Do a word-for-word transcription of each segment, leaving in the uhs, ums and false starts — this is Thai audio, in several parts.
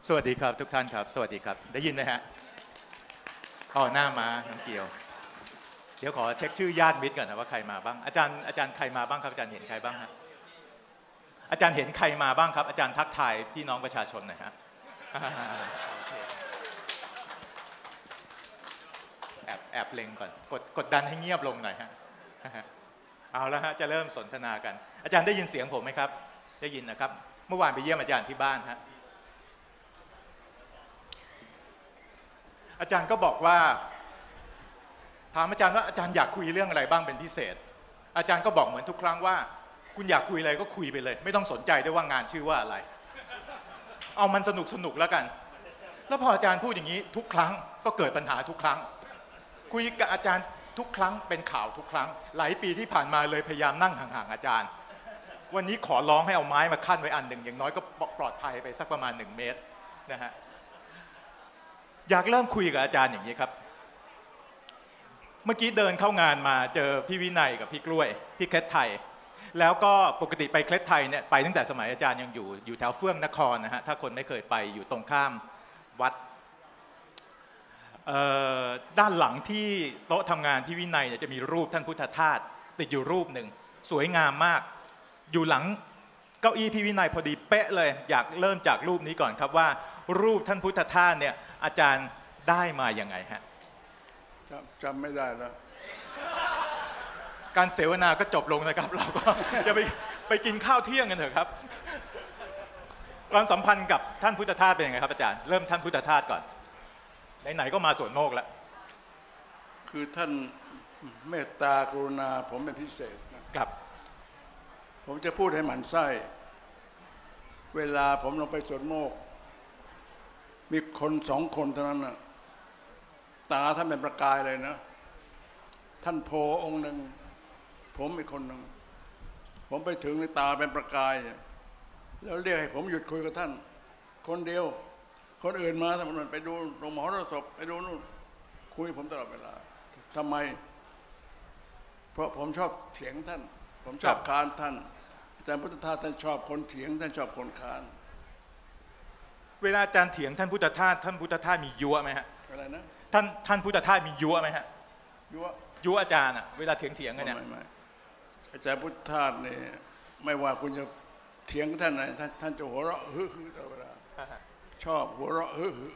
สวัสดีครับทุกท่านครับสวัสดีครับได้ยินไหมฮะอ๋อหน้ามาน้องเกียวเดี๋ยวขอเช็คชื่อญาติมิตรก่อนนะว่าใครมาบ้างอาจารย์อาจารย์ใครมาบ้างครับอาจารย์เห็นใครบ้างฮะอาจารย์เห็นใครมาบ้างครับอาจารย์ทักทายพี่น้องประชาชนหน่อยฮะแอบแอบเล็งก่อนกดกดดันให้เงียบลงหน่อยฮะเอาแล้วฮะจะเริ่มสนทนากันอาจารย์ได้ยินเสียงผมไหมครับได้ยินนะครับเมื่อวานไปเยี่ยมอาจารย์ที่บ้านฮะอาจารย์ก็บอกว่าถามอาจารย์ว่าอาจารย์อยากคุยเรื่องอะไรบ้างเป็นพิเศษอาจารย์ก็บอกเหมือนทุกครั้งว่าคุณอยากคุยอะไรก็คุยไปเลยไม่ต้องสนใจด้วยว่างานชื่อว่าอะไรเอามันสนุกสนุกแล้วกันแล้วพออาจารย์พูดอย่างนี้ทุกครั้งก็เกิดปัญหาทุกครั้งคุยกับอาจารย์ทุกครั้งเป็นข่าวทุกครั้งหลายปีที่ผ่านมาเลยพยายามนั่งห่างๆอาจารย์วันนี้ขอร้องให้เอาไม้มาขั้นไว้อันหนึ่งอย่างน้อยก็ปลอดภัยไปสักประมาณหนึ่งเมตรนะฮะอยากเริ่มคุยกับอาจารย์อย่างนี้ครับเมื่อกี้เดินเข้างานมาเจอพี่วินัยกับพี่กล้วยที่เคล็ดไทยแล้วก็ปกติไปเคล็ดไทยเนี่ยไปตั้งแต่สมัยอาจารย์ยังอยู่อยู่แถวเฟื่องนครนะฮะถ้าคนไม่เคยไปอยู่ตรงข้ามวัดด้านหลังที่โต๊ะทำงานพี่วินัยเนี่ยจะมีรูปท่านพุทธทาสติดอยู่รูปหนึ่งสวยงามมากอยู่หลังเก้าอี้พี่วินัยพอดีเป๊ะเลยอยากเริ่มจากรูปนี้ก่อนครับว่ารูปท่านพุทธทาสเนี่ยอาจารย์ได้มาอย่างไงฮะจำไม่ได้แล้วการเสวนาก็จบลงนะครับเราก็จะไปไปกินข้าวเที่ยงกันเถอะครับความสัมพันธ์กับท่านพุทธทาสเป็นยังไงครับอาจารย์เริ่มท่านพุทธทาสก่อนไหนๆก็มาสวนโมกแล้วคือท่านเมตตากรุณาผมเป็นพิเศษนะครับผมจะพูดให้หมั่นไส้เวลาผมลงไปสวนโมกมีคนสองคนเท่านั้นนะตาท่านเป็นประกายเลยนะท่านโพองค์หนึ่งผมอีกคนหนึ่งผมไปถึงในตาเป็นประกายแล้วเรียกให้ผมหยุดคุยกับท่านคนเดียวคนอื่นมาทำไมไปดูโรงหมอรศพไปดูนู่นคุยผมตลอดเวลาทำไมเพราะผมชอบเถียงท่านผมชอบค้านท่านอาจารย์พุทธทาสท่านชอบคนเถียงท่านชอบคนค้านเวลาอาจารย์เถียงท่านพุทธทาสท่านพุทธทาสมียั่วไหมฮะอะไรนะท่านท่านพุทธทาสมียั่วไหมฮะยั่วยั่วอาจารย์อะเวลาเถียงเถียงกันเนี่ยไม่ไม่อาจารย์พุทธทาสเนี่ยไม่ว่าคุณจะเถียงท่านไหนท่านท่านจะหัวเราะฮึ่ยตลอดเวลาชอบหัวเราะฮึ่ย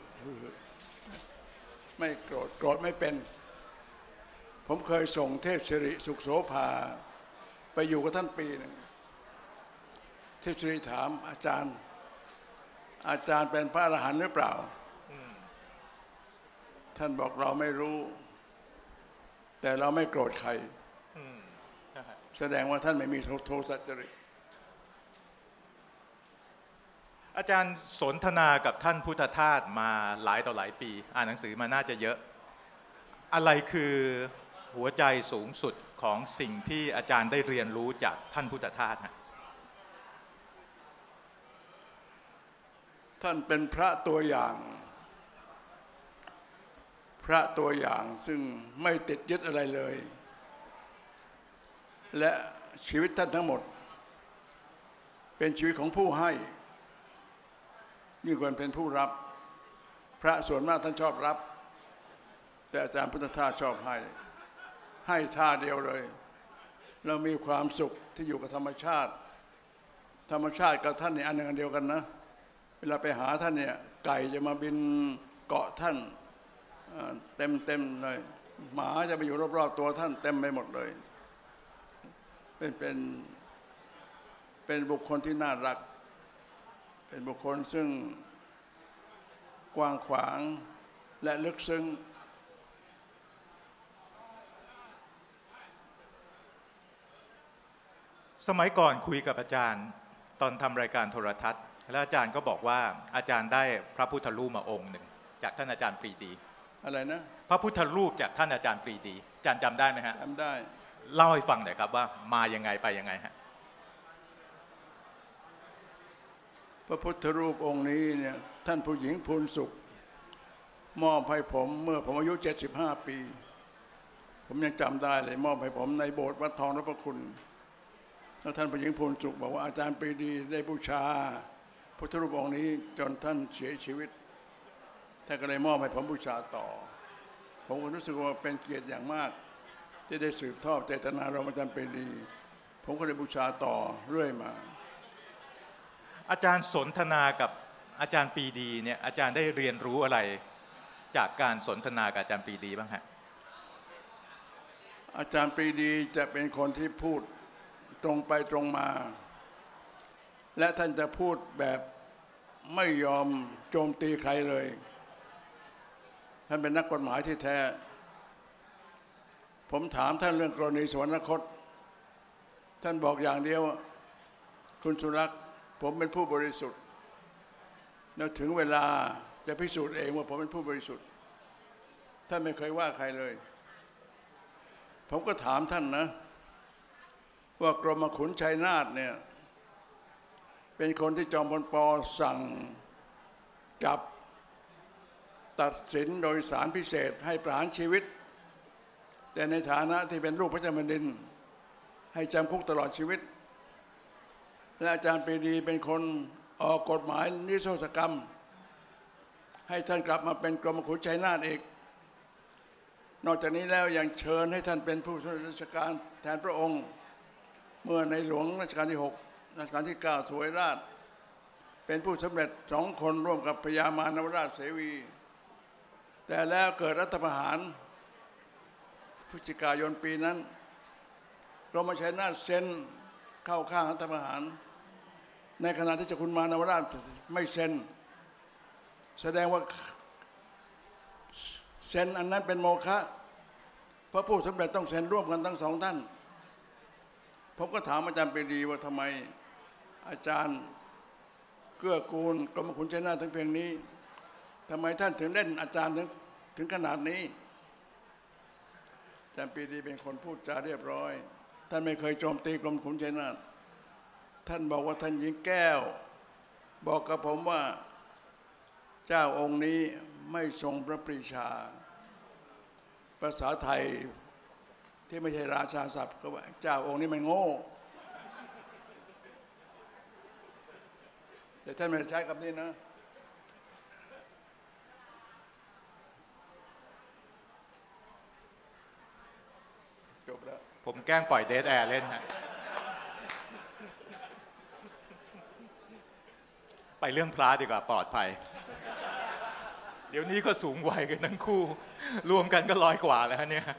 ไม่โกรธโกรธไม่เป็นผมเคยส่งเทพสิริสุขโสภาไปอยู่กับท่านปีหนึ่งเทพสิริถามอาจารย์อาจารย์เป็นพระอรหันต์หรือเปล่าท่านบอกเราไม่รู้แต่เราไม่โกรธใครแสดงว่าท่านไม่มีโทสะจริตอาจารย์สนทนากับท่านพุทธทาสมาหลายต่อหลายปีอ่านหนังสือมาน่าจะเยอะอะไรคือหัวใจสูงสุดของสิ่งที่อาจารย์ได้เรียนรู้จากท่านพุทธทาสฮะท่านเป็นพระตัวอย่างพระตัวอย่างซึ่งไม่ติดยึดอะไรเลยและชีวิตท่านทั้งหมดเป็นชีวิตของผู้ให้ยิ่งกว่าเป็นผู้รับพระส่วนมากท่านชอบรับแต่อาจารย์พุทธทาสชอบให้ให้ท่าเดียวเลยเรามีความสุขที่อยู่กับธรรมชาติธรรมชาติกับท่านนี่อันหนึ่งอันเดียวกันนะเวลาไปหาท่านเนี่ยไก่จะมาบินเกาะท่านเต็มเต็มเลยหมาจะไปอยู่รอบๆตัวท่านเต็มไปหมดเลยเป็นเป็นเป็นบุคคลที่น่ารักเป็นบุคคลซึ่งกว้างขวางและลึกซึ้งสมัยก่อนคุยกับอาจารย์ตอนทำรายการโทรทัศน์แล้วอาจารย์ก็บอกว่าอาจารย์ได้พระพุทธรูปมาองค์หนึ่งจากท่านอาจารย์ปรีดีอะไรนะพระพุทธรูปจากท่านอาจารย์ปรีดีอาจารย์จำได้ไหมฮะจำได้เล่าให้ฟังหน่อยครับว่ามายังไงไปยังไงฮะพระพุทธรูปองค์นี้เนี่ยท่านผู้หญิงพูนสุขมอบให้ผมเมื่อผมอายุเจ็ดสิบห้าปีผมยังจำได้เลยมอบให้ผมในโบสถ์วัดทองนพคุณแล้วท่านผู้หญิงพูนสุขบอกว่าอาจารย์ปรีดีได้บูชาพุทธรูปองค์นี้จนท่านเสียชีวิตท่านก็เลยมอบให้ผมบูชาต่อผมก็รู้สึกว่าเป็นเกียรติอย่างมากที่ได้สืบทอดเจตนารมณ์อาจารย์ปรีดีผมก็เลยบูชาต่อเรื่อยมาอาจารย์สนทนากับอาจารย์ปรีดีเนี่ยอาจารย์ได้เรียนรู้อะไรจากการสนทนากับอาจารย์ปรีดีบ้างฮะอาจารย์ปรีดีจะเป็นคนที่พูดตรงไปตรงมาและท่านจะพูดแบบไม่ยอมโจมตีใครเลยท่านเป็นนักกฎหมายที่แท้ผมถามท่านเรื่องกรณีสวรรคตท่านบอกอย่างเดียวคุณสุรักษ์ผมเป็นผู้บริสุทธิ์แล้วถึงเวลาจะพิสูจน์เองว่าผมเป็นผู้บริสุทธิ์ท่านไม่เคยว่าใครเลยผมก็ถามท่านนะว่ากรมขุนชัยนาทเนี่ยเป็นคนที่จอมพลป.สั่งจับตัดสินโดยศาลพิเศษให้ประหารชีวิตแต่ในฐานะที่เป็นลูกพระเจ้าแผ่นดินให้จำคุกตลอดชีวิตและอาจารย์ปรีดีเป็นคนออกกฎหมายนิรโทษกรรมให้ท่านกลับมาเป็นกรมขุนชัยนาทเอกนอกจากนี้แล้วยังเชิญให้ท่านเป็นผู้ช่วยราชการแทนพระองค์เมื่อในหลวงรัชกาลที่หกรัชกาลที่เก้าถวายราชเป็นผู้สำเร็จสองคนร่วมกับพญามานวราชเสวีแต่แล้วเกิดรัฐประหารพฤศจิกายนปีนั้นกรมชัยนาทเซ็นเข้าข้างรัฐประหารในขณะที่เจ้าคุณมานวราชไม่เซ็นแสดงว่าเซ็นอันนั้นเป็นโมฆะเพราะผู้สำเร็จต้องเซ็นร่วมกันทั้งสองท่านผมก็ถามอาจารย์ปรีดีว่าทำไมอาจารย์เกื้อกูลกรมขุนชัยนาทถึงเพียงนี้ทำไมท่านถึงเล่นอาจารย์ถึงถึงขนาดนี้อาจารย์ปรีดีเป็นคนพูดจาเรียบร้อยท่านไม่เคยโจมตีกรมขุนชัยนาทท่านบอกว่าท่านหญิงแก้วบอกกับผมว่าเจ้าองค์นี้ไม่ทรงพระปรีชาภาษาไทยที่ไม่ใช่ราชาศัพท์ก็ว่าเจ้าองค์นี้มันโง่แต่ท่านไม่ได้ใช้คำนี้นะจบแล้วผมแกล้งปล่อยเดทแอร์เล่นฮะไปเรื่องพระดีกว่าปลอดภัยเดี๋ยวนี้ก็สูงวัยกันทั้งคู่รวมกันก็ร้อยกว่าแล้วเนี่ย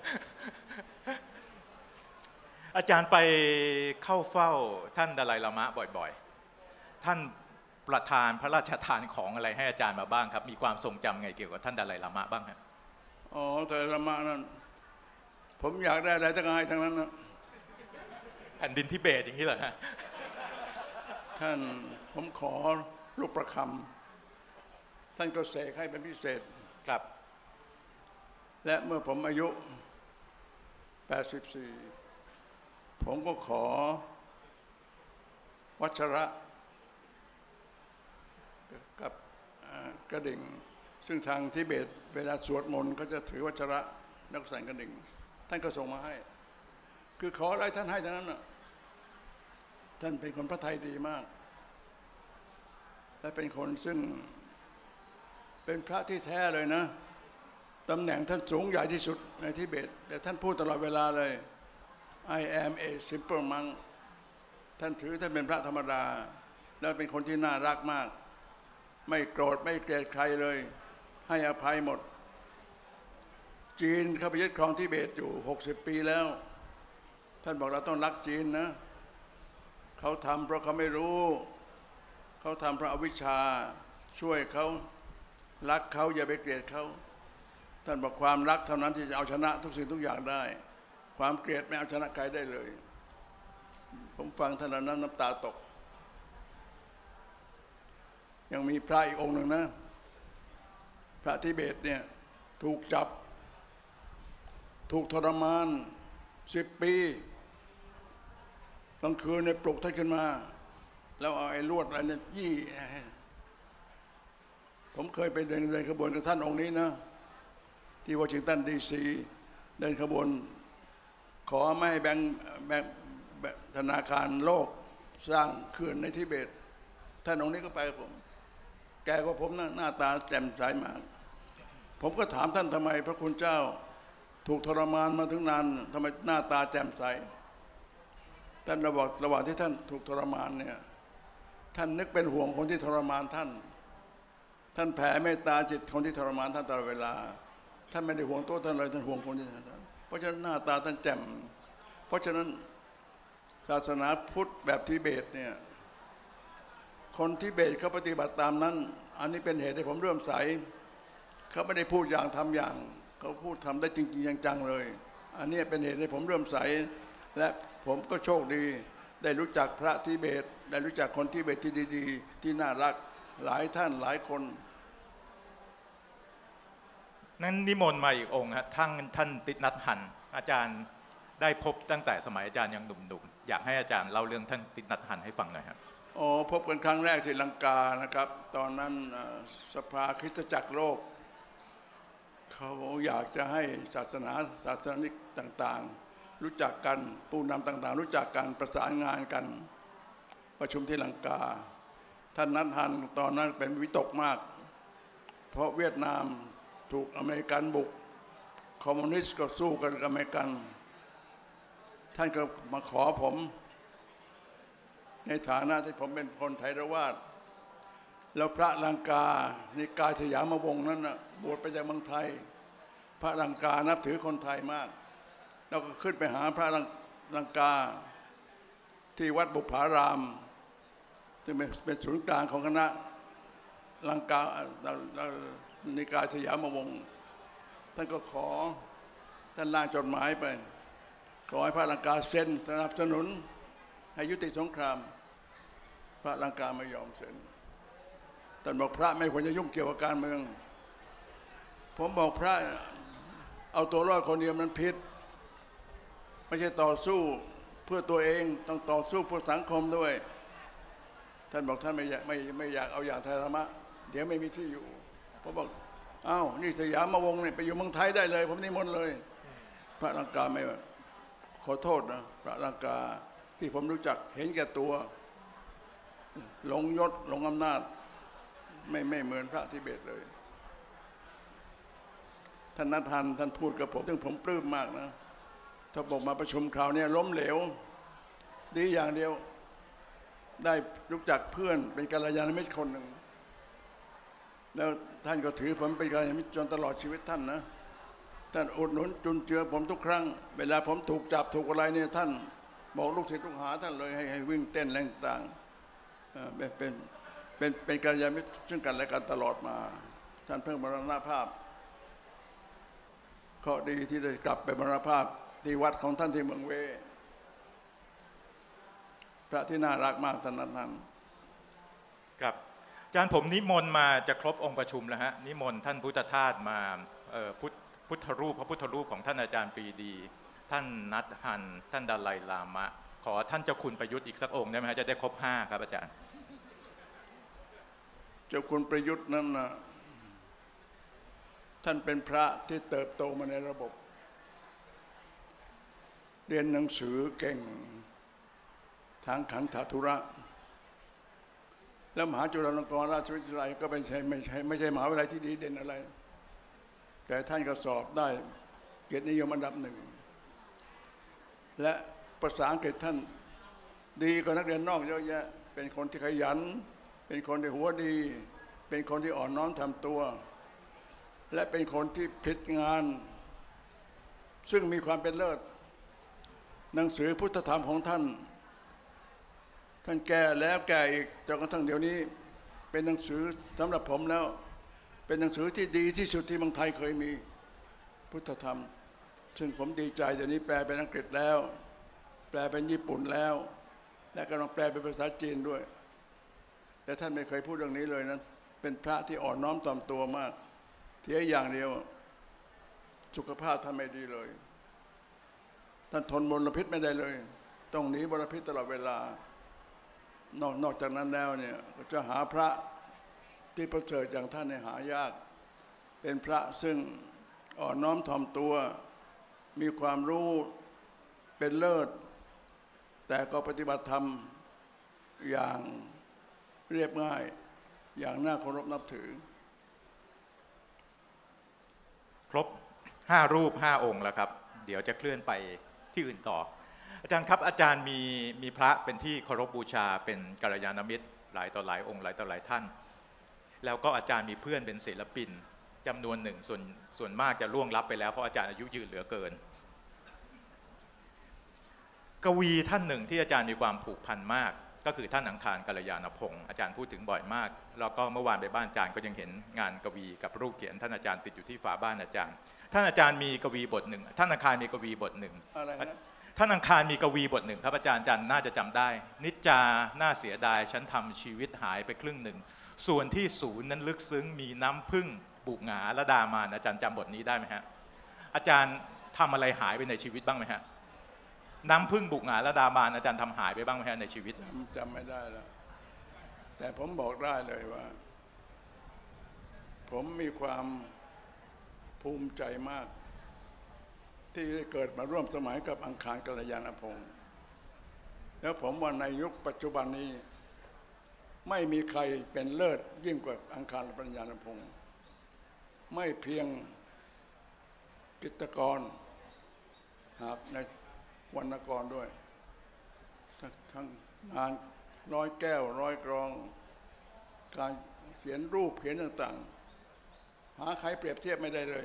อาจารย์ไปเข้าเฝ้าท่านดาไลลามะบ่อยๆท่านประทานพระราชทานของอะไรให้อาจารย์มาบ้างครับมีความทรงจำไงเกี่ยวกับท่านดาไลลามะบ้างครับอ๋อดาไลลามะนั้นผมอยากได้อะไรทั้งให้ทั้งนั้นนะแผ่นดินทิเบตอย่างนี้เหรอฮะท่านผมขอลูกประคำท่านก็เสกให้เป็นพิเศษครับและเมื่อผมอายุแปดสิบสี่ผมก็ขอวัชระกับกระดิ่งซึ่งทางทิเบตเวลาสวดมนต์ก็จะถือวัชระนักสั่นกระดิ่งท่านก็ส่งมาให้คือขออะไรท่านให้ทั้งนั้นนะท่านเป็นคนพระทัยดีมากและเป็นคนซึ่งเป็นพระที่แท้เลยนะตำแหน่งท่านสูงใหญ่ที่สุดในทิเบตแต่ท่านพูดตลอดเวลาเลย I am a simple monk ท่านถือท่านเป็นพระธรรมดาแล้วเป็นคนที่น่ารักมากไม่โกรธไม่เกลียดใครเลยให้อภัยหมดจีนเข้าไปยึดครองทิเบตอยู่หกสิบปีแล้วท่านบอกเราต้องรักจีนนะเขาทำเพราะเขาไม่รู้เขาทำเพราะอวิชชาช่วยเขารักเขาอย่าไปเกลียดเขาท่านบอกความรักเท่านั้นที่จะเอาชนะทุกสิ่งทุกอย่างได้ความเกลียดไม่เอาชนะใครได้เลยผมฟังท่านนั้นน้ำตาตกยังมีพระอีกองค์หนึ่งนะพระทิเบตเนี่ยถูกจับถูกทรมานสิบปีกลางคืนเนี่ยปลุกท่านขึ้นมาแล้วเอาไอ้ลวดอะไรเนี่ยยี่ผมเคยไปเดินเดินขบวนกับท่านองค์นี้นะที่วอชิงตันดีซีเดินขบวนขอไม่ให้แบงค์ธนาคารโลกสร้างเขื่อนในทิเบตท่านองค์นี้ก็ไปกับผมแกก็ผมหน้าตาแจ่มใสมากผมก็ถามท่านทำไมพระคุณเจ้าถูกทรมานมาถึงนานทำไมหน้าตาแจ่มใสท่านระหว่างระหว่างที่ท่านถูกทรมานเนี่ยท่านนึกเป็นห่วงคนที่ทรมานท่านท่านแผ่เมตตาจิตคนที่ทรมานท่านตลอดเวลาท่านไม่ได้ห่วงตัวท่านเลยท่านห่วงคนที่ท่านเพราะฉะนั้นหน้าตาท่านแจ่มเพราะฉะนั้นศาสนาพุทธแบบทิเบตเนี่ยคนทิเบตเขาปฏิบัติตามนั้นอันนี้เป็นเหตุให้ผมเริ่มใสเขาไม่ได้พูดอย่างทำอย่างเขาพูดทำได้จริงๆจังๆเลยอันนี้เป็นเหตุให้ผมเริ่มใสและผมก็โชคดีได้รู้จักพระทิเบตได้รู้จักคนทิเบตที่ดีๆที่น่ารักหลายท่านหลายคนนั้นนิมนต์มาอีกองค์ฮะท่านท่านตินัทหันอาจารย์ได้พบตั้งแต่สมัยอาจารย์ยังหนุ่มๆอยากให้อาจารย์เล่าเรื่องท่านตินัทหันให้ฟังหน่อยครับอ๋อพบกันครั้งแรกที่ลังกานะครับตอนนั้นสภาคริสตจักรโลกเขาอยากจะให้ศาสนาศาสนิกต่างๆรู้จักกันผู้นำต่างๆรู้จักกันประสานงานกันประชุมที่ลังกาท่านนัทหันตอนนั้นเป็นวิตกมากเพราะเวียดนามถูกอเมริกันบุกคอมมิวนิสต์ก็สู้กันกับอเมริกันท่านก็มาขอผมในฐานะที่ผมเป็นคนไทยวาสแล้วพระลังกานิกายสยามวงศ์นั้นนะบวชไปจากเมืองไทยพระลังกานับถือคนไทยมากแล้วก็ขึ้นไปหาพระลังกาที่วัดบุพารามที่เป็นศูนย์กลางของคณะลังกานิกายสยามวงศ์ท่านก็ขอท่านล่างจดหมายไปขอให้พระลังกาเซ็นสนับสนุนให้ยุติสงครามพระลังกาไม่ยอมเซ็นท่านบอกพระไม่ควรจะยุ่งเกี่ยวกับการเมืองผมบอกพระเอาตัวรอดคนเดียวมันผิดไม่ใช่ต่อสู้เพื่อตัวเองต้องต่อสู้เพื่อสังคมด้วยท่านบอกท่านไม่อยากไม่ไม่อยากเอาอย่างไทยธรรมะเดี๋ยวไม่มีที่อยู่ผมบอกอ้าวนี่สยามวงศ์เนี่ยไปอยู่เมืองไทยได้เลยผมนิมนต์เลยพระลังกาไม่ขอโทษนะพระลังกาที่ผมรู้จักเห็นแก่ตัวหลงยศหลงอำนาจไม่ไม่เหมือนพระทิเบตเลยท่านนัทหันท่านพูดกับผมซึ่งผมปลื้มมากนะถ้าบอกมาประชุมคราวนี้ล้มเหลวดีอย่างเดียวได้รู้จักเพื่อนเป็นกัลยาณมิตรคนหนึ่งแล้วท่านก็ถือผมเป็นกัลยาณมิตรจนตลอดชีวิตท่านนะท่านอุดหนุนจุนเจือผมทุกครั้งเวลาผมถูกจับถูกอะไรเนี่ยท่านบอกลูกศิษย์ลูกหาท่านเลยให้ให้วิ่งเต้นแรงต่างเป็นเป็นเป็นเป็นกัลยาณมิตรซึ่งกันและกันตลอดมาท่านเพิ่งมรณภาพเคราะห์ดีที่ได้กลับไปมรณภาพที่วัดของท่านที่เมืองเวพระที่น่ารักมากท่านนั้นครับอาจารย์ผมนิมนต์มาจะครบองค์ประชุมแล้วฮะนิมนต์ท่านพุทธทาสมาพุทธพุทธรูปพระพุทธรูปของท่านอาจารย์ปรีดีท่านนัทหันท่านดาไลลามะขอท่านเจ้าคุณประยุทธ์อีกสักองค์ได้ไหมฮะจะได้ครบห้าครับอาจารย์เจ้าคุณประยุทธ์นั้นนะท่านเป็นพระที่เติบโตมาในระบบเรียนหนังสือเก่งทางขันธธุระแล้วมหาจุฬาลงกรณราชวิทยาลัยก็ไม่ใช่ไม่ใช่ไม่ใช่มหาวิทยาลัยที่ดีเด่นอะไรแต่ท่านก็สอบได้เกียรตินิยมอันดับหนึ่งและภาษาอังกฤษท่านดีกว่านักเรียนนอกเยอะแยะเป็นคนที่ขยันเป็นคนที่หัวดีเป็นคนที่อ่อนน้อมถ่อมตัวและเป็นคนที่ผลิตงานซึ่งมีความเป็นเลิศหนังสือพุทธธรรมของท่านท่านแก่แล้วแก่อีกจนกระทั่งเดี๋ยวนี้เป็นหนังสือสำหรับผมแล้วเป็นหนังสือที่ดีที่สุดที่เมืองไทยเคยมีพุทธธรรมซึ่งผมดีใจเดี๋ยวนี้แปลเป็นอังกฤษแล้วแปลเป็นญี่ปุ่นแล้วและกำลังแปลเป็นภาษาจีนด้วยแต่ท่านไม่เคยพูดเรื่องนี้เลยนะเป็นพระที่อ่อนน้อมถ่อมตัวมากเทียอย่างเดียวสุขภาพท่านไม่ดีเลยท่านทนมลพิษไม่ได้เลยต้องหนีมลพิษตลอดเวลานอกนอกจากนั้นแล้วเนี่ยจะหาพระที่ประเสริฐอย่างท่านเนี่ยหายากเป็นพระซึ่งอ่อนน้อมถ่อมตัวมีความรู้เป็นเลิศแต่ก็ปฏิบัติธรรมอย่างเรียบง่ายอย่างน่าเคารพนับถือครบห้ารูปห้าองค์แล้วครับเดี๋ยวจะเคลื่อนไปที่อื่นต่ออาจารย์ครับอาจารย์มีมีพระเป็นที่เคารพบูชาเป็นกัลยาณมิตรหลายต่อหลายองค์หลายต่อหลายท่านแล้วก็อาจารย์มีเพื่อนเป็นศิลปินจำนวนหนึ่งส่วนส่วนมากจะล่วงลับไปแล้วเพราะอาจารย์อายุยืนเหลือเกินกวีท่านหนึ่งที่อาจารย์มีความผูกพันมากก็คือท่านอังคารกัลยาณพงศ์อาจารย์พูดถึงบ่อยมากแล้วก็เมื่อวานไปบ้านอาจารย์ก็ยังเห็นงานกวีกับรูปเขียนท่านอาจารย์ติดอยู่ที่ฝาบ้านอาจารย์ท่านอาจารย์มีกวีบทหนึ่งท่านอังคารมีกวีบทหนึ่งอะไรนะท่านอังคารมีกวีบทหนึ่งครับอาจารย์อาจารย์น่าจะจำได้นิจจาน่าเสียดายฉันทำชีวิตหายไปครึ่งหนึ่งส่วนที่ศูนย์นั้นลึกซึ้งมีน้ำพึ่งบุกหงาและดามานอาจารย์จำบทนี้ได้ไหมฮะอาจารย์ทำอะไรหายไปในชีวิตบ้างไหมฮะน้ำพึ่งบุกหงาและดามานอาจารย์ทำหายไปบ้างไหมฮะในชีวิตจำไม่ได้แล้วแต่ผมบอกได้เลยว่าผมมีความภูมิใจมากที่เกิดมาร่วมสมัยกับอังคารกัลยาณพงศ์แล้วผมว่าในยุคปัจจุบันนี้ไม่มีใครเป็นเลิศยิ่งกว่าอังคารกัลยาณพงศ์ไม่เพียงกิตกรหากในวรรณกรด้วยทั้งงานร้อยแก้วร้อยกรองการเขียนรูปเขียนต่างๆหาใครเปรียบเทียบไม่ได้เลย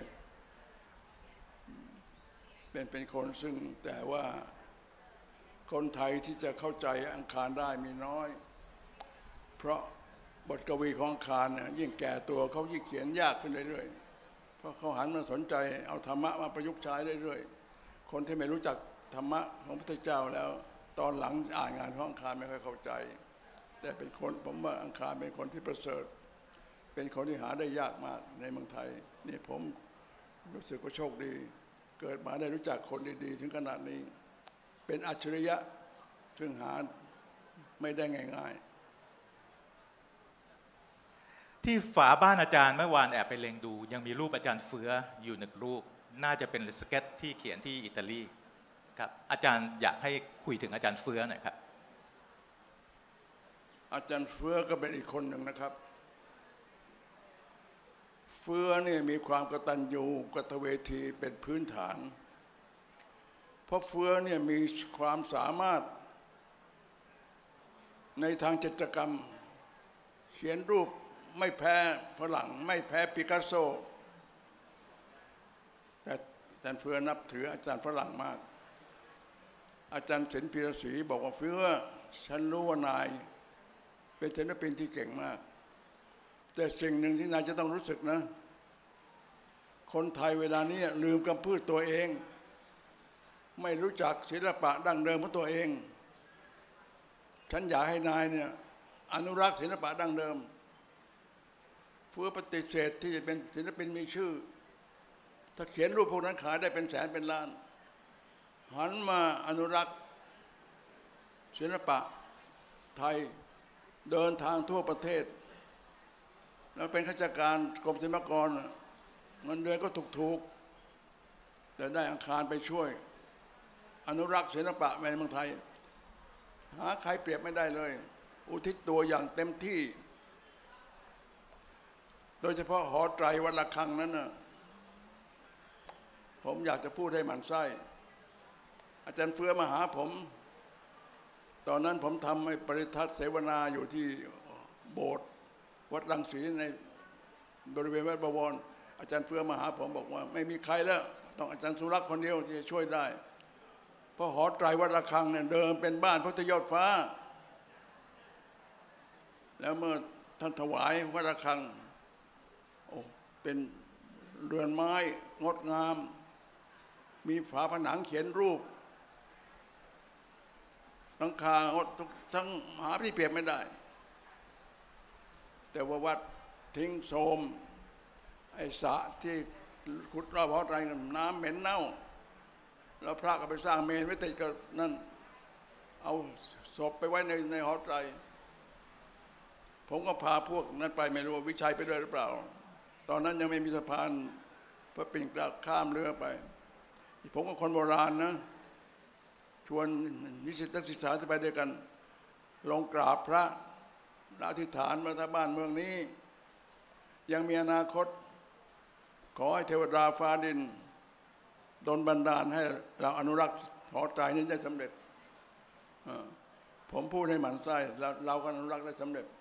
เป็นเป็นคนซึ่งแต่ว่าคนไทยที่จะเข้าใจอังคารได้มีน้อยเพราะบทกวีของอังคารเนี่ยยิ่งแก่ตัวเขายิ่งเขียนยากขึ้นเรื่อยๆเพราะเขาหันมาสนใจเอาธรรมะมาประยุกต์ใช้เรื่อยๆคนที่ไม่รู้จักธรรมะของพระพุทธเจ้าแล้วตอนหลังอ่านงานของอังคารไม่ค่อยเข้าใจแต่เป็นคนผมว่าอังคารเป็นคนที่ประเสริฐเป็นคนที่หาได้ยากมากในเมืองไทยนี่ผมรู้สึกว่าโชคดีเกิดมาได้รู้จักคนดีๆถึงขนาดนี้เป็นอัจฉริยะซึ่งหาไม่ได้ง่ายๆที่ฝาบ้านอาจารย์เมื่อวานแอบไปเล็งดูยังมีรูปอาจารย์เฟื้ออยู่หนึ่งรูปน่าจะเป็นสเก็ตที่เขียนที่อิตาลีครับอาจารย์อยากให้คุยถึงอาจารย์เฟื้อหน่อยครับอาจารย์เฟื้อก็เป็นอีกคนหนึ่งนะครับเฟื้อเนี่ยมีความกตัญญูกตเวทีเป็นพื้นฐานเพราะเฟื้อเนี่ยมีความสามารถในทางจิตรกรรมเขียนรูปไม่แพ้ฝรั่งไม่แพ้ปิกัสโซแต่อาจารย์เฟื้อนับถืออาจารย์ฝรั่งมากอาจารย์ศิลป์พีระศรีบอกว่าเฟื้อฉันรู้ว่านายเป็นศิลปินที่เก่งมากแต่สิ่งหนึ่งที่นายจะต้องรู้สึกนะคนไทยเวลานี้ลืมกำพืชตัวเองไม่รู้จักศิลปะดั้งเดิมของตัวเองฉันอยากให้นายเนี่ยอนุรักษ์ศิลปะดั้งเดิมเฟื้อปฏิเสธที่จะเป็นศิลปินมีชื่อถ้าเขียนรูปพวกนั้นขายได้เป็นแสนเป็นล้านหันมาอนุรักษ์ศิลปะไทยเดินทางทั่วประเทศแล้วเป็นข้าราชการกรมศิลปากรเงินเดือนก็ถูกๆแต่ได้อังคารไปช่วยอนุรักษ์ศิลปะในเมืองไทยหาใครเปรียบไม่ได้เลยอุทิศตัวอย่างเต็มที่โดยเฉพาะหอไตรวัดระฆังนั้นนะผมอยากจะพูดให้มันไส้อาจารย์เฟื้อมาหาผมตอนนั้นผมทำให้ปริทัศน์เสวนาอยู่ที่โบสถ์วัดรังสีในบริเวณวัดบวรอาจารย์เฟื้อมาหาผมบอกว่าไม่มีใครแล้วต้องอาจารย์สุรักษ์คนเดียวที่จะช่วยได้เพราะหอไตรวัดระฆังเนี่ยเดิมเป็นบ้านพระพุทธยอดฟ้าแล้วเมื่อท่านถวายวัดระฆังโอ้เป็นเรือนไม้งดงามมีฝาผนังเขียนรูปหลังคาทั้งหาที่เปรียบไม่ได้แต่ว่าวัดทิ้งโทรมไอ้สระที่ขุดรอบหอไตรน้ำเหม็นเน่าแล้วพระก็ไปสร้างเมรุไว้ติดกับนั่นเอาศพไปไว้ในในหอไตรผมก็พาพวกนั้นไปไม่รู้วิชัยไปด้วยหรือเปล่าตอนนั้นยังไม่มีสะพานพระปิ่นเกล้าข้ามเรือไปผมก็คนโบราณนะชวนนิสิตนักศึกษาจะไปด้วยกันลงกราบพระอธิษฐานว่าถ้าบ้านเมืองนี้ ยังมีอนาคต ขอให้เทวดาฟ้าดินดลบันดาลให้เราอนุรักษ์หอไตรนี้ได้สำเร็จผมพูดให้หมั่นไส้เราเราก็อนุรักษ์ได้สำเร็จ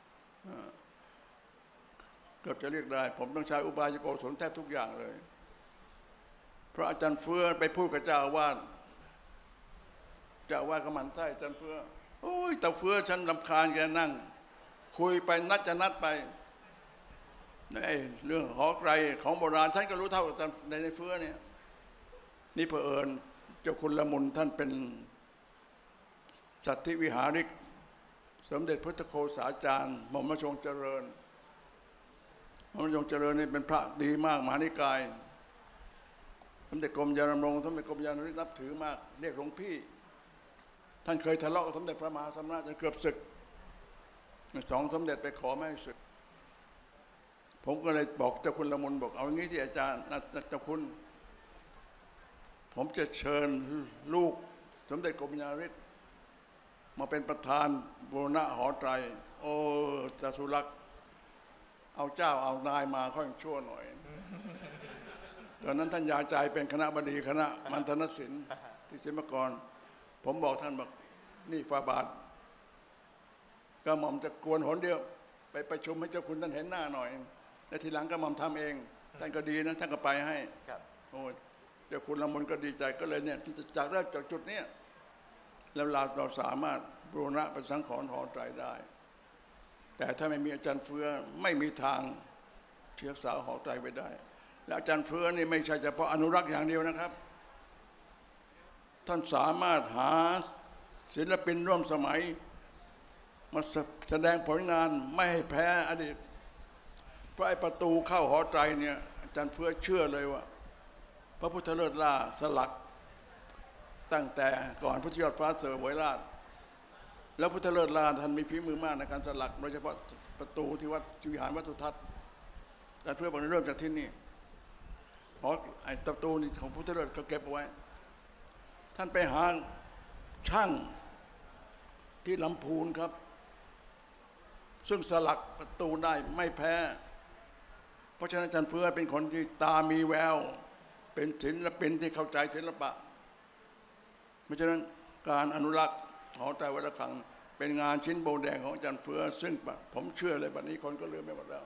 เกือบจะเรียกได้ผมต้องใช้อุบายโกศลแทบทุกอย่างเลยเพราะอาจารย์เฟื้อไปพูดกับเจ้าอาวาสเจ้าอาวาสก็หมั่นไส้อาจารย์เฟื้อโอ้ยแต่เฟื้อฉันรำคาญแกนั่งคุยไปนัดจะนัดไปในเรื่องหอไกรของโบราณฉันก็รู้เท่ากับในในเฟื้อเนี่ยนี่เผอิญเจ้าคุณละมุนท่านเป็นสัตธิวิหาริกสมเด็จพุทธโฆษาจารย์หม่อมราชวงศ์เจริญหม่อมราชวงศ์เจริญนี่เป็นพระดีมากมหานิกายสมเด็จกรมยานรงค์สมเด็จกรมยานริศนับถือมากเรียกหลวงพี่ท่านเคยทะเลาะกับสมเด็จพระมหาสมณะจนเกือบศึกสองสมเด็จไปขอไม่ให้ศึกผมก็เลยบอกเจ้าคุณละมุนบอกเอาอย่างนี้ที่อาจารย์เจ้าคุณผมจะเชิญลูกสมเด็จกรมยานริศมาเป็นประธานบูรณะหอไตรโอ้จตุรักษ์เอาเจ้าเอานายมาค่อยชั่วหน่อยตอนนั้นท่านยาใจเป็นคณะบดีคณะมัณฑนศิลป์ที่ศิลปากรผมบอกท่านบอกนี่ฟาบาทก็หม่อมจะกวนหนเดียวไปประชุมให้เจ้าคุณท่านเห็นหน้าหน่อยและทีหลังก็หม่อมทำเองท่านก็ดีนะท่านก็ไปให้โอ้เจ้าคุณละมุนก็ดีใจก็เลยเนี่ยจากเริ่มจากจุดนี้แล้วเราเราสามารถบูรณะเป็นสังขรณ์หอไตรได้แต่ถ้าไม่มีอาจารย์เฟื้อไม่มีทางเชื้อสาวหอไตรไปได้และอาจารย์เฟื้อนี่ไม่ใช่เฉพาะอนุรักษ์อย่างเดียวนะครับท่านสามารถหาศิลปินร่วมสมัยมาแสดงผลงานไม่ให้แพ้อดีตเพราะไอ้ประตูเข้าหอไตรเนี่ยอาจารย์เฟื้อเชื่อเลยว่าพระพุทธเลิศล่าสลักตั้งแต่ก่อนพุทธยอดฟ้าเสวยราชแล้วพุทธเลิศล่าท่านมีฝีมือมากในการสลักโดยเฉพาะประตูที่วัดวิหารวัดสุทัศน์แต่เพื่อบอกเริ่มจากที่นี่เพราะไอ้ประตูนี่ของพุทธเลิศก็เก็บเอาไว้ท่านไปหาช่างที่ลำพูนครับซึ่งสลักประตูได้ไม่แพ้เพราะฉะนั้นอาจารย์เฟื้อเป็นคนที่ตามีแววเป็นศิลปินที่เข้าใจศิลปะเพราะฉะนั้นการอนุรักษ์หอไตรวัดระฆังเป็นงานชิ้นโบแดงของอาจารย์เฟื้อซึ่งผมเชื่อเลยบัดนี้คนก็ลืมไปหมดแล้ว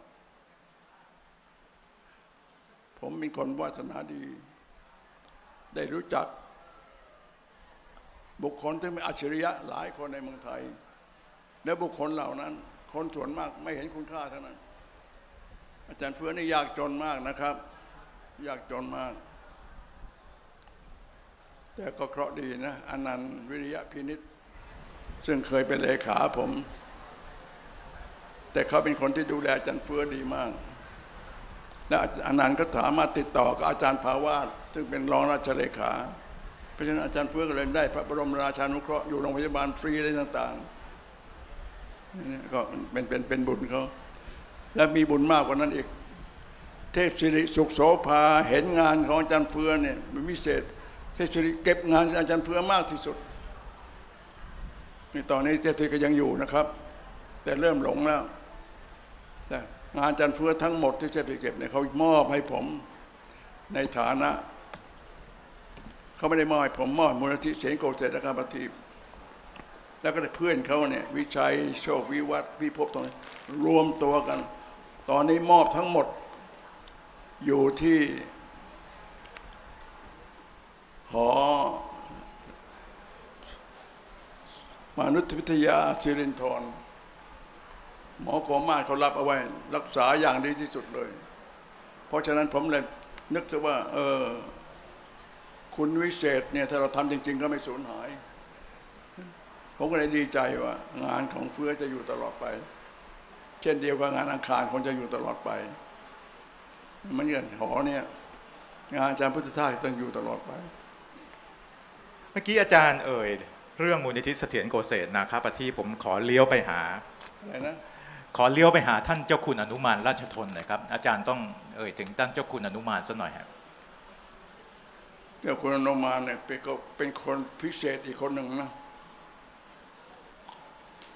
ผมเป็นคนวาสนาดีได้รู้จักบุคคลที่มีอัจฉริยะหลายคนในเมืองไทยและบุคคลเหล่านั้นคนส่วนมากไม่เห็นคุณค่าเท่านั้นอาจารย์เฟื้อนี่ยากจนมากนะครับยากจนมากแต่ก็เคราะห์ดีนะอนันต์วิริยะพินิจซึ่งเคยเป็นเลขาผมแต่เขาเป็นคนที่ดูแลอาจารย์เฟื้อดีมากและอนันต์ก็สามารถติดต่อกับอาจารย์ภาวาสซึ่งเป็นรองราชเลขาเพราะฉะนั้นอาจารย์เฟื้อก็เลยได้พระบรมราชานุเคราะห์อยู่โรงพยาบาลฟรีอะไรต่างๆนี่ก็เป็นเป็นเป็นบุญเขาและมีบุญมากกว่านั้นอีกเทพสิริสุขโสภาเห็นงานของอาจารย์เฟื้อเนี่ยเป็นพิเศษเทพสิริเก็บงานอาจารย์เฟื้อมากที่สุดนี่ตอนนี้เทพสิริก็ยังอยู่นะครับแต่เริ่มหลงแล้วงานอาจารย์เฟื้อทั้งหมดที่เทพสิริเก็บเนี่ยเขามอบให้ผมในฐานะเขาไม่ได้มอบให้ผมมอบมูลนิธิเสียงโกเศษนะครับปฏิบแล้วก็เพื่อนเขาเนี่ยวิชัยโชควิวัฒน์พิภพตรงนี้รวมตัวกันตอนนี้มอบทั้งหมดอยู่ที่หอมนุษยวิทยาสิรินธรหมอโคม่าเขารับเอาไว้รักษาอย่างดีที่สุดเลยเพราะฉะนั้นผมเลยนึกซะว่าเออคุณวิเศษเนี่ยถ้าเราทำจริงๆก็ไม่สูญหายผมก็เลยดีใจว่างานของเฟื้อจะอยู่ตลอดไปเช่นเดียวกับงานอังคารคงจะอยู่ตลอดไปมันอย่างหอเนี่ยงานอาจารย์พุทธทาสต้องอยู่ตลอดไปเมื่อกี้อาจารย์เอ่ยเรื่องมูลนิธิเสถียรโกเศษนะครับที่ผมขอเลี้ยวไปหาอะไรนะขอเลี้ยวไปหาท่านเจ้าคุณอนุมานราชทนหน่อยครับอาจารย์ต้องเอ่ยถึงท่านเจ้าคุณอนุมานสักหน่อยครับเจ้าคุณอนุมานเนี่ยเป็นเป็นคนพิเศษอีกคนหนึ่งนะ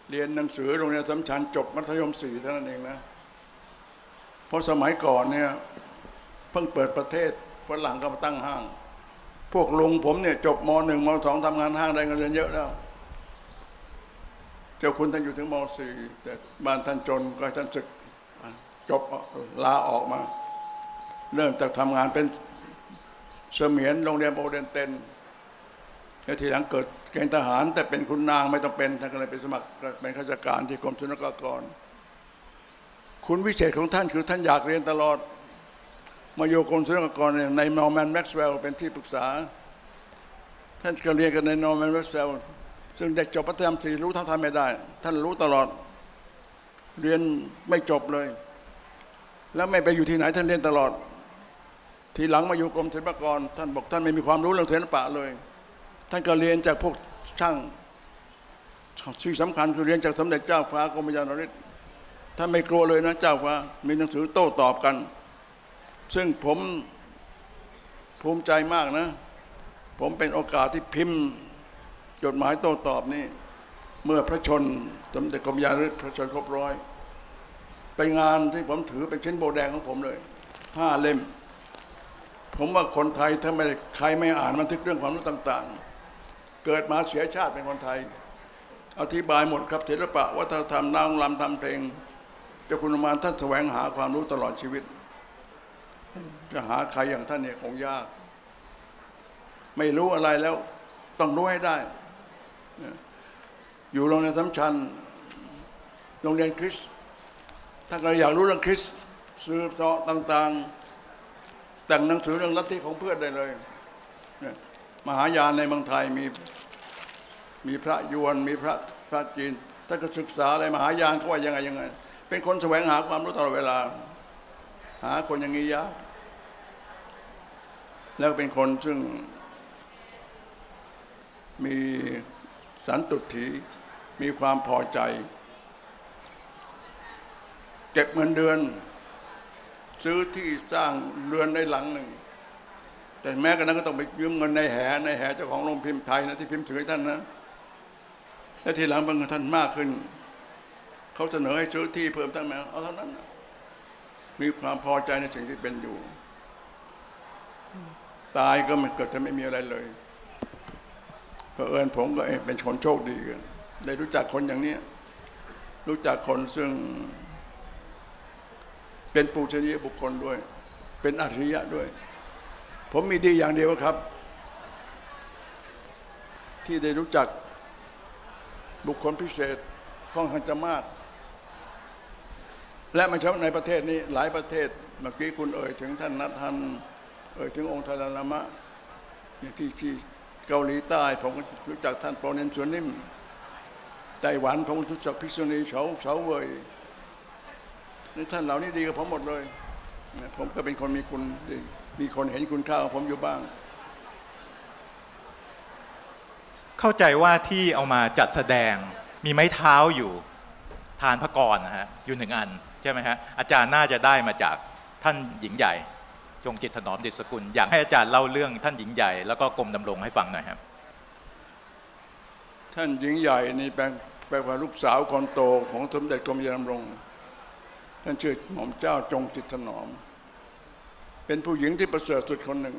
เรียนหนังสือโรงเรียนสัมชัญจบมัธยมสี่เท่านั้นเองนะเพราะสมัยก่อนเนี่ยเพิ่งเปิดประเทศฝรั่งก็มาตั้งห้างพวกลุงผมเนี่ยจบมหนึ่งมสองทำงานห้างได้เงินเดือนเยอะแล้วเจ้าคุณท่านอยู่ถึงมสี่แต่บ้านท่านจนก็ท่านศึกจบลาออกมาเริ่มจากทำงานเป็นเสมียนโรงเรียนโอเดนเตนแล้วทีหลังเกิดเกณฑ์ทหารแต่เป็นคุณนางไม่ต้องเป็นท่านก็เลยไปสมัครเป็นข้าราชการที่กรมศุลกากรคุณวิเศษของท่านคือท่านอยากเรียนตลอดมาอยู่กรมศุลกากรในนอร์แมนแม็กซ์เวลล์เป็นที่ปรึกษาท่านก็เรียนกันในนอร์แมนแม็กซ์เวลล์ซึ่งเด็กจบมัธยมสี่รู้ทั้งทำไม่ได้ท่านรู้ตลอดเรียนไม่จบเลยแล้วไม่ไปอยู่ที่ไหนท่านเรียนตลอดทีหลังมาอยู่กรมศิลปากรท่านบอกท่านไม่มีความรู้เรื่องศิลปะเลยท่านก็เรียนจากพวกช่างที่สำคัญคือเรียนจากสมเด็จเจ้าฟ้ากรมยานฤทธิ์ท่านไม่กลัวเลยนะเจ้าฟ้ามีหนังสือโต้ตอบกันซึ่งผมภูมิใจมากนะผมเป็นโอกาสที่พิมพ์จดหมายโต้ตอบนี่เมื่อพระชนสมเด็จกรมยานฤทธิ์พระชนครบร้อยเป็นงานที่ผมถือเป็นชิ้นโบแดงของผมเลยห้าเล่มผมว่าคนไทยถ้าไม่ใครไม่อ่านบันทึกเรื่องความรู้ต่างๆเกิดมาเสียชาติเป็นคนไทยอธิบายหมดครับศิลปะวัฒนธรรมนางรำทำเพลงเจ้าคุณอุมาท่านแสวงหาความรู้ตลอดชีวิตจะหาใครอย่างท่านเนี่ยคงยากไม่รู้อะไรแล้วต้องรู้ให้ได้อยู่โรงเรียนสัมชัญโรงเรียนคริสต์ถ้าใครอยากรู้เรื่องคริสต์สืบเสาะต่างๆแต่งหนังสือเรื่องลัทธิของเพื่อนได้เลยมหายานในเมืองไทยมีมีพระยวนมีพระพระจีนถ้าก็ศึกษาอะไรมหายานเขาว่ายังไงยังไงเป็นคนแสวงหาความรู้ตลอดเวลาหาคนอย่างนี้ยากแล้วเป็นคนซึ่งมีสันตุถีมีความพอใจเก็บเงินเดือนซื้อที่สร้างเรือนในหลังหนึ่งแต่แม้กระนั้นก็ต้องไปยืมเงินในแหในแหเจ้าของโรงพิมพ์ไทยนะที่พิมพ์ถือให้ท่านนะและทีหลังบางท่านมากขึ้นเขาเสนอให้ซื้อที่เพิ่มตั้งมาเอาเท่านั้นมีความพอใจในสิ่งที่เป็นอยู่ตายก็มันเกิดจะไม่มีอะไรเลยเผอิญผมก็เป็นคนโชคดีกันได้รู้จักคนอย่างนี้รู้จักคนซึ่งเป็นปูชนียบุคคลด้วยเป็นอริยะด้วยผมมีดีอย่างเดียวครับที่ได้รู้จักบุคคลพิเศษค่อนข้างจะมากและไม่ใช่ในประเทศนี้หลายประเทศเมื่อกี้คุณเอ่ยถึงท่านนัทฮันเอ่ยถึงองค์ทาลามะที่ที่เกาหลีใต้ผมก็รู้จักท่านโปรเนนสวนนิ่มไต้หวันผมรู้จักพิษณุเฉาเฉาเว่ยนี่ท่านเหล่านี้ดีกับผมหมดเลยผมก็เป็นคนมีคุณมีคนเห็นคุณค่าของผมอยู่บ้างเข้าใจว่าที่เอามาจัดแสดงมีไม้เท้าอยู่ทานพระกรนะฮะอยู่หนึ่งอันใช่ไหมฮะอาจารย์น่าจะได้มาจากท่านหญิงใหญ่จงจิตถนอมดิษกุลอยากให้อาจารย์เล่าเรื่องท่านหญิงใหญ่แล้วก็กรมดำรงให้ฟังหน่อยครับท่านหญิงใหญ่นี่แปลแปลว่าลูกสาวคนโตของสมเด็จกรมยานดำรงท่านชื่อหม่อมเจ้าจงจิตถนอมเป็นผู้หญิงที่ประเสริฐสุดคนหนึ่ง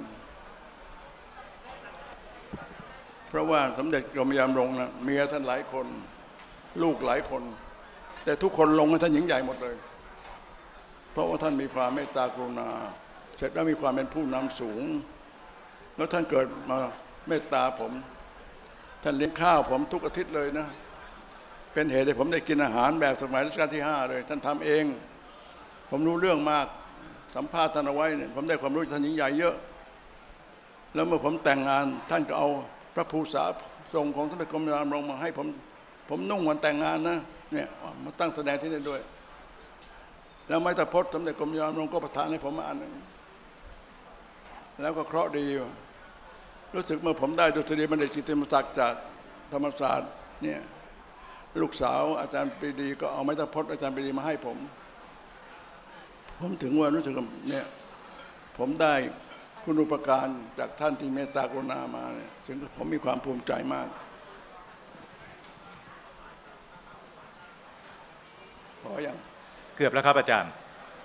เพราะว่าสมเด็จกรมยานดำรงนะเมียท่านหลายคนลูกหลายคนแต่ทุกคนลงให้ท่านหญิงใหญ่หมดเลยเพราะว่าท่านมีความเมตตากรุณาเสร็จแล้วมีความเป็นผู้นำสูงแล้วท่านเกิดมาเมตตาผมท่านเลี้ยงข้าวผมทุกอาทิตย์เลยนะเป็นเหตุให้ผมได้กินอาหารแบบสมัยรัชกาลที่ห้าเลยท่านทำเองผมรู้เรื่องมากสัมภาษณ์ท่านเอาไว้เนี่ยผมได้ความรู้ท่านหญิงใหญ่เยอะแล้วเมื่อผมแต่งงานท่านก็เอาพระภูษาทรงของสมเด็จกรมยานดำรงมาให้ผมผมนุ่งวันแต่งงานนะเนี่ยมาตั้งแสดงที่นี่ด้วยแล้วไม้ตะพดสมเด็จกรมยานดำรงก็ประทานให้ผมมาอันหนึ่งแล้วก็เคราะห์ดีรู้สึกเมื่อผมได้ดุษฎีบัณฑิตกิตติมศักดิ์จากธรรมศาสตร์เนี่ยลูกสาวอาจารย์ปรีดีก็เอาไม้ตะพดอาจารย์ปรีดีมาให้ผมผมถึงว่ารู้สึกเนี่ยผมได้คุณูปการจากท่านที่เมตตากรุณามาเนี่ยซึ่งผมมีความภูมิใจมากออย่างเกือบแล้วครับอาจารย์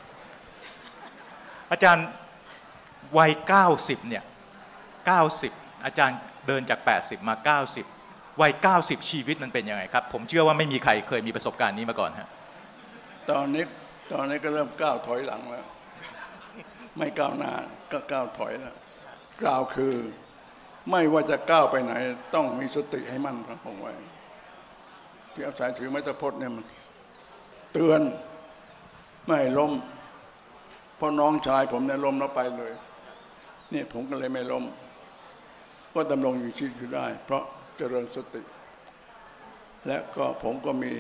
อาจารย์วัยเก้าสิบเนี่ยเก้าสิบอาจารย์เดินจากแปดสิบมาเก้าสิบวัยเก้าสิบชีวิตมันเป็นยังไงครับผมเชื่อว่าไม่มีใครเคยมีประสบการณ์นี้มาก่อนฮะตอนนี้ตอนนี้ก็เริ่มก้าวถอยหลังแล้วไม่ก้าวหน้าก็ก้าวถอยแล้วกล่าวคือไม่ว่าจะก้าวไปไหนต้องมีสติให้มั่นพระองค์ไว้ที่อาศัยถือไม้ตะพดเนี่ยมันเตือนไม่ให้ล้มเพราะน้องชายผมเนี่ยล้มแล้วไปเลยเนี่ยผมก็เลยไม่ล้มก็ดำรงอยู่ชีวิตอยู่ได้เพราะเจริญสติ และก็ผมก็มี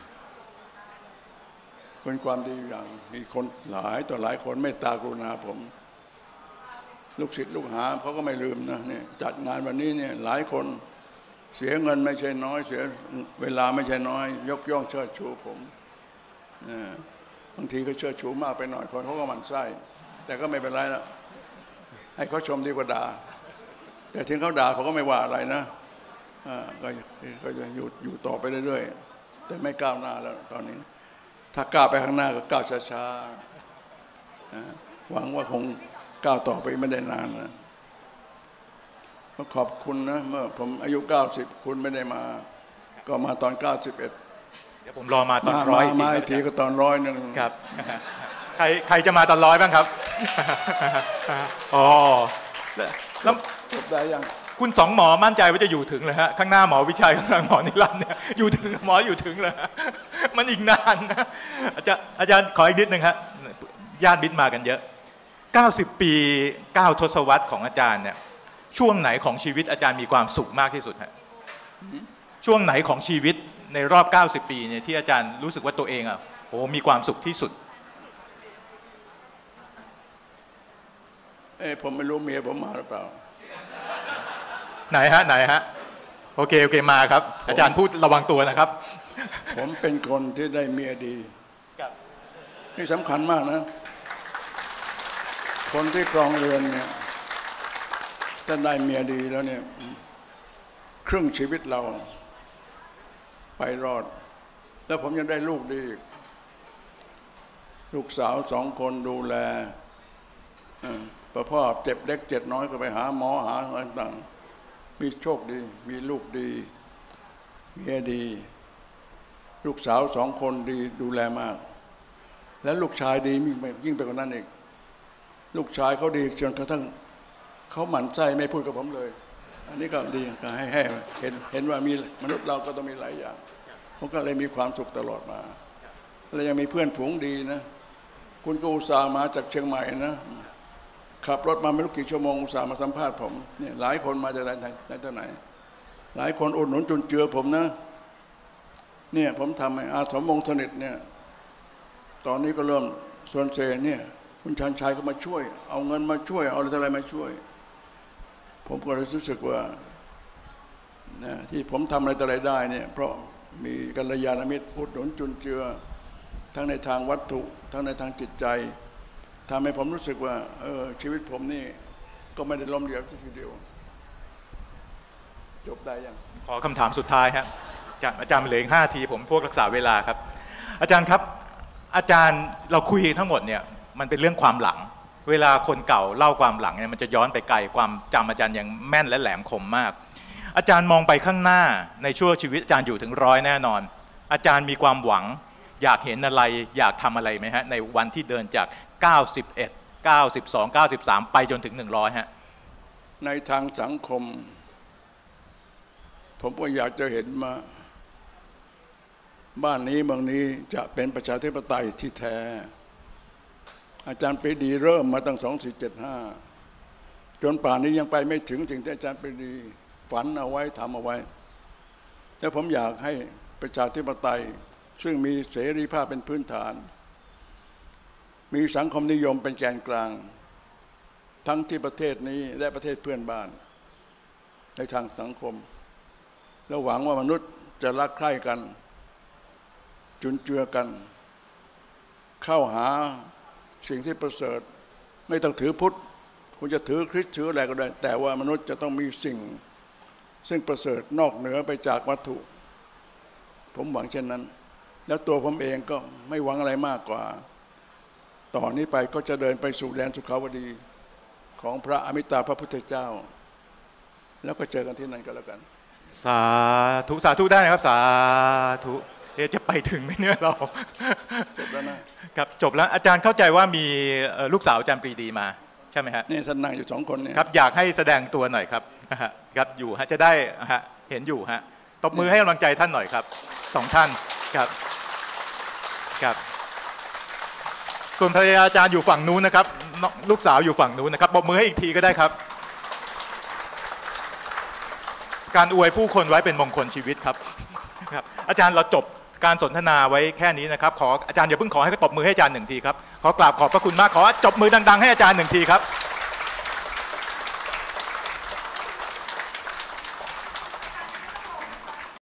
เป็นความดีอย่างมีคนหลายต่อหลายคนเมตตากรุณาผมลูกศิษย์ลูกหาเขาก็ไม่ลืมนะเนี่ยจัดงานวันนี้เนี่ยหลายคนเสียเงินไม่ใช่น้อยเสียเวลาไม่ใช่น้อยยกย่องเชิดชูผมบางทีก็เชิดชูมากไปหน่อยคนเขาก็หมั่นไส้แต่ก็ไม่เป็นไรแล้วให้เขาชมดีกว่าด่าแต่ถึงเขาด่าเขาก็ไม่ว่าอะไรนะก็ก็จะอยู่อยู่ต่อไปเรื่อยๆแต่ไม่ก้าวหน้าแล้วตอนนี้ถ้าก้าวไปข้างหน้าก็ก้าวช้าๆหวังว่าคงก้าวต่อไปไม่ได้นานนะก็ขอบคุณนะเมื่อผมอายุเก้าสิบคุณไม่ได้มาก็มาตอนเก้าสิบเอ็ดเดี๋ยวผมรอมาตอนร้อยมาอีกทีก็ตอนร้อยหนึ่งครับใครใครจะมาตอนร้อยบ้างครับอ๋อแล้วจบได้ยังคุณสองหมอมั่นใจว่าจะอยู่ถึงเลยฮะข้างหน้าหมอวิชัยข้างหลังหมอนิรันดร์เนี่ยอยู่ถึงหมออยู่ถึงเลยมันอีกนานนะอาจารย์อาจารย์ขออีกนิดนึงฮะญาติมิตรมากันเยอะเก้าสิบปีเก้าทศวรรษของอาจารย์เนี่ยช่วงไหนของชีวิตอาจารย์มีความสุขมากที่สุดฮะช่วงไหนของชีวิตในรอบเก้าสิบปีเนี่ยที่อาจารย์รู้สึกว่าตัวเองอ่ะโอ้มีความสุขที่สุดเอ้ผมไม่รู้เมียผมมาหรือเปล่าไหนฮะไหนฮะโอเคโอเคมาครับอาจารย์พูดระวังตัวนะครับผมเป็นคนที่ได้เมียดีนี่สำคัญมากนะคนที่ครองเรือนเนี่ยถ้าได้เมียดีแล้วเนี่ยครึ่งชีวิตเราไปรอดแล้วผมยังได้ลูกดีลูกสาวสองคนดูแลพอพ่อเจ็บเล็กเจ็บน้อยก็ไปหาหมอหาอะไรต่างมีโชคดีมีลูกดีเมียดีลูกสาวสองคนดีดูแลมากและลูกชายดียิ่งไปกว่านั้นอีกลูกชายเขาดีจนกระทั่งเขาหมั่นไส้ไม่พูดกับผมเลยอันนี้ก็ดีก็ให้ให้เห็นเห็นว่ามีมนุษย์เราก็ต้องมีหลายอย่างผมก็เลยมีความสุขตลอดมาแล้วยังมีเพื่อนฝูงดีนะคุณก็อุตส่าห์มาจากเชียงใหม่นะขับรถมาไม่รู้กี่ชั่วโมงอุตส่าห์มาสัมภาษณ์ผมเนี่ยหลายคนมาจากไหนไหนที่ไหนหลายคนอุดหนุนจุนเจือผมนะเนี่ยผมทำให้อาสมวงศ์สนิทเนี่ยตอนนี้ก็เริ่มส่วนเซเนี่ยคุณชันชัยก็มาช่วยเอาเงินมาช่วยเอาอะไรมาช่วยผมก็รู้สึกว่านะที่ผมทำอะไรต่ออะไรได้เนี่ยเพราะมีกัลยาณมิตรอุดหนุนจุนเจือทั้งในทางวัตถุทั้งในทางจิตใจทำให้ผมรู้สึกว่าเออชีวิตผมนี่ก็ไม่ได้ล้มเหลวทีเดียวจบได้ยังขอคำถามสุดท้ายครับอาจารย์เหลืออีกห้าทีผมพวกรักษาเวลาครับอาจารย์ครับอาจารย์เราคุยทั้งหมดเนี่ยมันเป็นเรื่องความหลังเวลาคนเก่าเล่าความหลังเนี่ยมันจะย้อนไปไกลความจำอาจารย์ยังแม่นและแหลมคมมากอาจารย์มองไปข้างหน้าในช่วงชีวิตอาจารย์อยู่ถึงร้อยแน่นอนอาจารย์มีความหวังอยากเห็นอะไรอยากทำอะไรไหมฮะในวันที่เดินจากเก้าสิบเอ็ด เก้าสิบสอง เก้าสิบสามไปจนถึงหนึ่งร้อยฮะในทางสังคมผมก็อยากจะเห็นมาบ้านนี้เมืองนี้จะเป็นประชาธิปไตยที่แท้อาจารย์ปรีดีเริ่มมาตั้งสองสี่เจ็ดห้าจนป่านนี้ยังไปไม่ถึงสิ่งที่อาจารย์ปรีดีฝันเอาไว้ทำเอาไว้แล้วผมอยากให้ประชาธิปไตยซึ่งมีเสรีภาพเป็นพื้นฐานมีสังคมนิยมเป็นแกนกลางทั้งที่ประเทศนี้และประเทศเพื่อนบ้านในทางสังคมแล้วหวังว่ามนุษย์จะรักใคร่กันจุนเจือกันเข้าหาสิ่งที่ประเสริฐไม่ต้องถือพุทธคุณจะถือคริสต์ถืออะไรก็ได้แต่ว่ามนุษย์จะต้องมีสิ่งซึ่งประเสริฐนอกเหนือไปจากวัตถุผมหวังเช่นนั้นแล้วตัวผมเองก็ไม่หวังอะไรมากกว่าต่อนนี้ไปก็จะเดินไปสู่แดนสุขาวดีของพระอมิตาพระพุทธเจ้าแล้วก็เจอกันที่นั่นก็แล้วกันสาธุสาธุได้นะครับสาธุเอ๊ะจะไปถึงไหมเนี่ยเราจบแล้วนะครับจบแล้วอาจารย์เข้าใจว่ามีลูกสาวอาจารย์ปรีดีมาใช่ไหมฮะนี่ท่านนั่งอยู่สองคนเนี่ยครับอยากให้แสดงตัวหน่อยครับครับอยู่ฮะจะได้ฮะเห็นอยู่ฮะตบมือให้กำลังใจท่านหน่อยครับสองท่านครับครับส่วนภรรยาอาจารย์อยู่ฝั่งนู้นนะครับลูกสาวอยู่ฝั่งนู้นนะครับตบมือให้อีกทีก็ได้ครับการอวยผู้คนไว้เป็นมงคลชีวิตครับครับอาจารย์เราจบการสนทนาไว้แค่นี้นะครับขออาจารย์อย่าเพิ่งขอให้เขาตบมือให้อาจารย์หนึ่งทีครับขอกราบขอบพระคุณมากขอจบมือดังๆให้อาจารย์หนึ่งทีครับ